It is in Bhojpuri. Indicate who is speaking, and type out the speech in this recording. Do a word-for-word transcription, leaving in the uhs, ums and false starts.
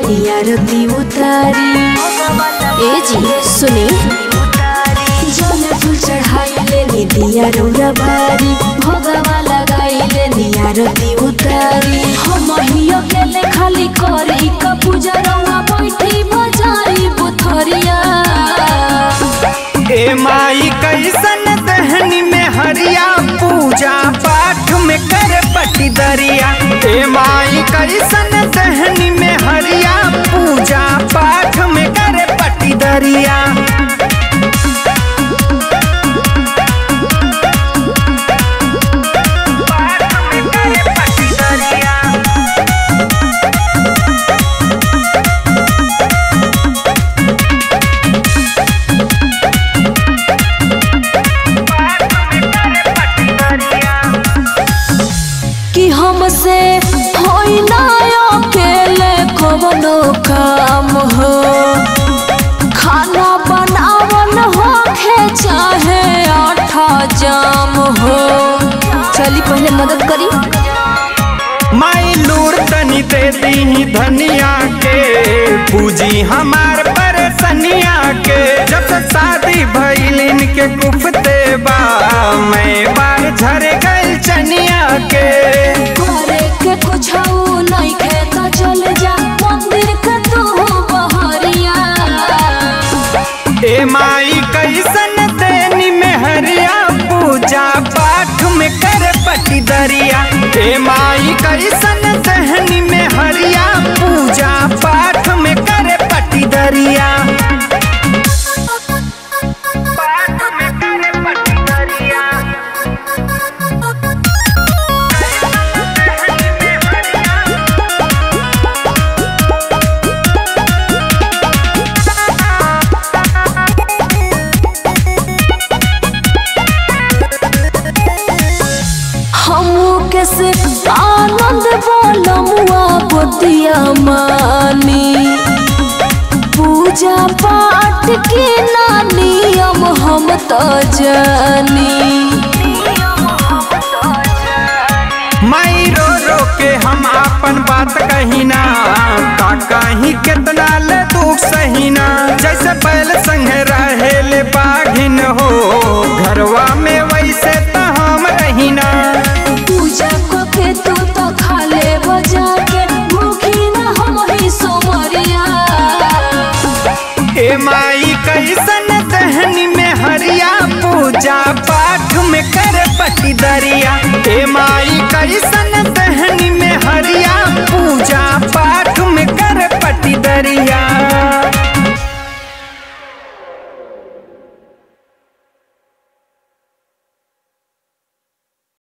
Speaker 1: नियारती उतारी।
Speaker 2: ए जी सुनी
Speaker 1: जल फूल चढ़ाइले नी दिया रौरा बारी, भोगवा लगाइले नियारती उतारी। हम ही अकेले खाली करी का पूजा रौआ बैठी बजारी बुथरिया।
Speaker 3: ए माई कैसन दहनी में हरिया, पूजा पाठ में कर पटी दरिया। ए माई कैसन दहनी में हरिया, पूजा पाठ में कर पटी दरिया।
Speaker 1: हमसे होई ना अकेले कवनो काम हो, खाना बनावन होखे चाहे आटा जाम हो।
Speaker 2: चली पहले मदद करी।
Speaker 3: माई लूर तनी दे दी धनिया के, पूजी हमार परेशानिया के। जब से शादी भइल इनके कुफते बा, मैं बार झरे गइल चनिया के।
Speaker 1: करे के कुछ नहीं खेता चल जा मंदिर के तू बहरिया।
Speaker 3: ए माई कैसन देनी में हरिया, पूजा पाठ में कर पटी दरिया। ए माई कैसन दहनी में हरिया, पूजा पाठ में कर पटी दरिया।
Speaker 1: कैसे आनंद बोलमुआ बतिया मानी, पूजा पाठ के ना नियम हम तो जानी।
Speaker 3: माई रो रो के हम अपन बात कही ना, का कहीं कितना ले दुख सही ना। जैसे बैल संग रहेले बाघिन हो, घरवा में वैसे तो हम रही ना।
Speaker 1: पूजा को के तू तो खाले बजा के, भूखी ना हम ही सोमरिया।
Speaker 3: ए माई कैसन दहनी में हरिया, पूजा पाठ में कर पटी दरिया। ए माई